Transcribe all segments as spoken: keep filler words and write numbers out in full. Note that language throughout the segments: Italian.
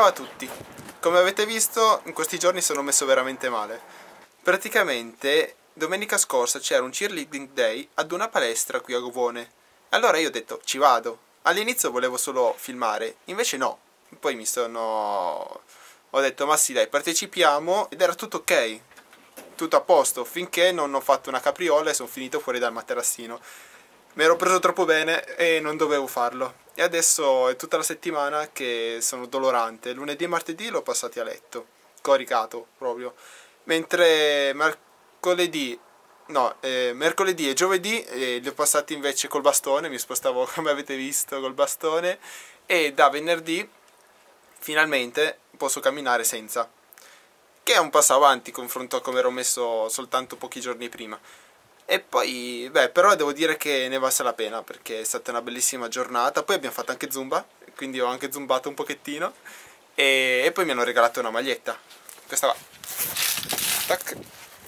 Ciao a tutti, come avete visto in questi giorni sono messo veramente male. Praticamente domenica scorsa c'era un cheerleading day ad una palestra qui a Govone. Allora io ho detto ci vado. All'inizio volevo solo filmare, invece no. Poi mi sono... ho detto ma sì dai, partecipiamo, ed era tutto ok. Tutto a posto, finché non ho fatto una capriola e sono finito fuori dal materassino. Mi ero preso troppo bene e non dovevo farlo. E adesso è tutta la settimana che sono dolorante. Lunedì e martedì l'ho passati a letto, coricato proprio. Mentre mercoledì, no, eh, mercoledì e giovedì eh, li ho passati invece col bastone, mi spostavo come avete visto col bastone. E da venerdì finalmente posso camminare senza. Che è un passo avanti confronto a come ero messo soltanto pochi giorni prima. E poi, beh, però devo dire che ne valsa la pena perché è stata una bellissima giornata. Poi abbiamo fatto anche zumba, quindi ho anche zumbato un pochettino. E, e poi mi hanno regalato una maglietta. Questa qua. Tac.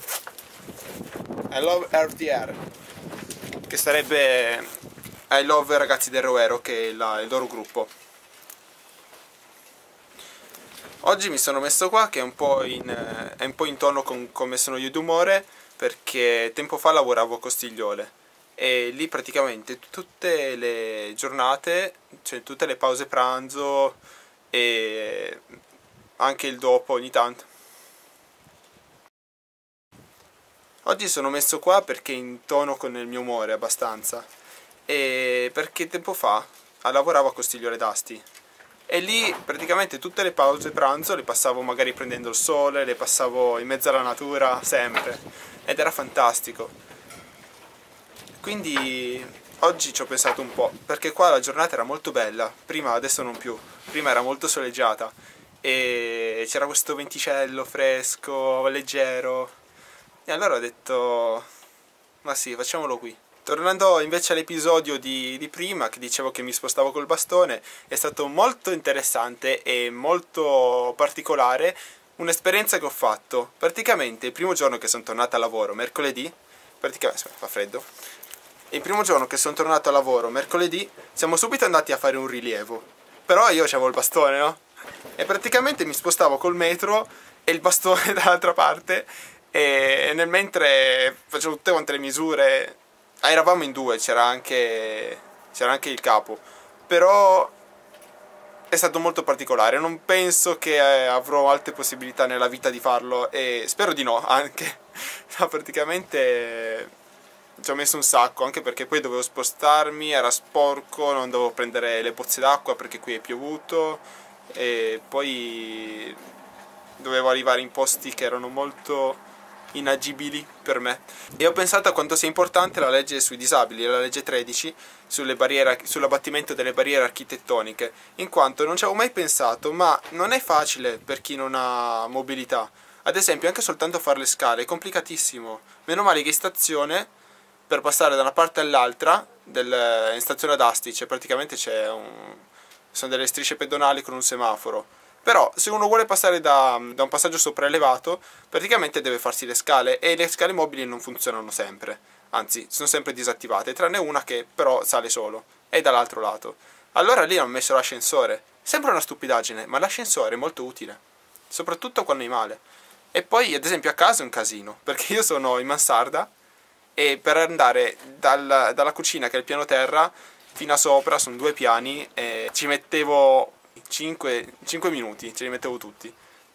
I love R T R. Che sarebbe I love ragazzi del Roero, che è la, il loro gruppo. Oggi mi sono messo qua che è un po' in, è un po' in tono con come sono io d'umore, perché tempo fa lavoravo a Costigliole e lì praticamente tutte le giornate, cioè tutte le pause pranzo e anche il dopo ogni tanto. Oggi sono messo qua perché in tono con il mio umore abbastanza, e perché tempo fa lavoravo a Costigliole d'Asti. E lì praticamente tutte le pause pranzo le passavo magari prendendo il sole, le passavo in mezzo alla natura, sempre. Ed era fantastico. Quindi oggi ci ho pensato un po', perché qua la giornata era molto bella, prima adesso non più, prima era molto soleggiata e c'era questo venticello fresco, leggero. E allora ho detto, ma sì, facciamolo qui. Tornando invece all'episodio di, di prima, che dicevo che mi spostavo col bastone, è stato molto interessante e molto particolare un'esperienza che ho fatto. Praticamente il primo giorno che sono tornato a lavoro, mercoledì, praticamente, fa freddo, il primo giorno che sono tornato a lavoro, mercoledì, siamo subito andati a fare un rilievo. Però io avevo il bastone, no? E praticamente mi spostavo col metro e il bastone dall'altra parte, e nel mentre facevo tutte quante le misure. Ah, eravamo in due, c'era anche, c'era anche il capo, però è stato molto particolare, non penso che eh, avrò altre possibilità nella vita di farlo e spero di no anche, no, praticamente ci ho messo un sacco, anche perché poi dovevo spostarmi, era sporco, non dovevo prendere le bozze d'acqua perché qui è piovuto e poi dovevo arrivare in posti che erano molto inagibili per me. E ho pensato a quanto sia importante la legge sui disabili, la legge tredici, sulle barriere, sull'abbattimento delle barriere architettoniche, in quanto non ci avevo mai pensato, ma non è facile per chi non ha mobilità. Ad esempio, anche soltanto fare le scale è complicatissimo. Meno male che in stazione, per passare da una parte all'altra, del, in stazione ad Asti, cioè praticamente c'è un, sono delle strisce pedonali con un semaforo. Però se uno vuole passare da, da un passaggio sopraelevato, praticamente deve farsi le scale, e le scale mobili non funzionano sempre, anzi sono sempre disattivate, tranne una che però sale solo, è dall'altro lato. Allora lì hanno messo l'ascensore, sembra una stupidaggine, ma l'ascensore è molto utile, soprattutto quando hai male. E poi ad esempio a casa è un casino, perché io sono in mansarda e per andare dal, dalla cucina, che è il piano terra, fino a sopra, sono due piani, e ci mettevo cinque minuti, ce li mettevo tutti.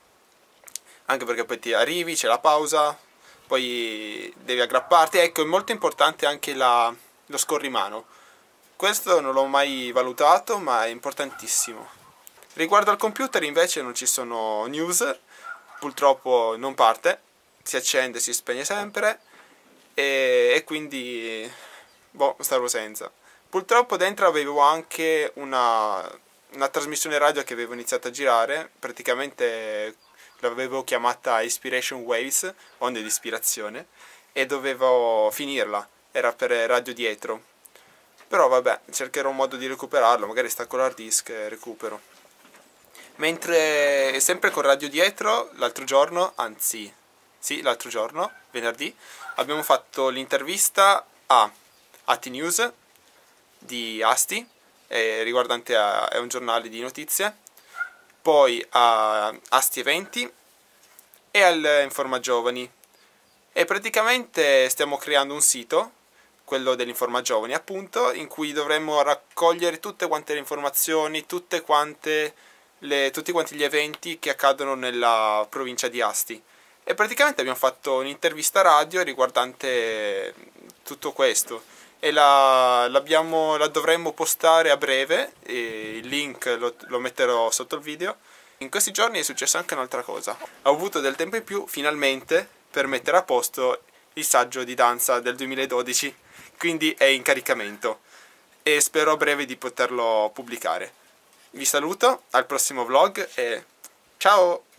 Anche perché poi ti arrivi, c'è la pausa, poi devi aggrapparti. Ecco, è molto importante anche la, lo scorrimano. Questo non l'ho mai valutato, ma è importantissimo. Riguardo al computer invece non ci sono news, purtroppo non parte, si accende e si spegne sempre, e, e quindi boh, starò senza. Purtroppo dentro avevo anche una una trasmissione radio che avevo iniziato a girare, praticamente l'avevo chiamata Inspiration Waves, onde di ispirazione, e dovevo finirla, era per radio dietro. Però vabbè, cercherò un modo di recuperarlo, magari stacco l'hard disk e recupero. Mentre sempre con radio dietro, l'altro giorno, anzi, sì, l'altro giorno, venerdì, abbiamo fatto l'intervista a Atti News di Asti, Eh, riguardante a è un giornale di notizie, poi a Asti Eventi e al Informa Giovani. E praticamente stiamo creando un sito, quello dell'Informa Giovani appunto, in cui dovremmo raccogliere tutte quante le informazioni, tutte quante le, tutti quanti gli eventi che accadono nella provincia di Asti. E praticamente abbiamo fatto un'intervista radio riguardante tutto questo e la, l'abbiamo, la dovremmo postare a breve, e il link lo, lo metterò sotto il video. In questi giorni è successa anche un'altra cosa. Ho avuto del tempo in più, finalmente, per mettere a posto il saggio di danza del duemiladodici, quindi è in caricamento e spero a breve di poterlo pubblicare. Vi saluto, al prossimo vlog e ciao!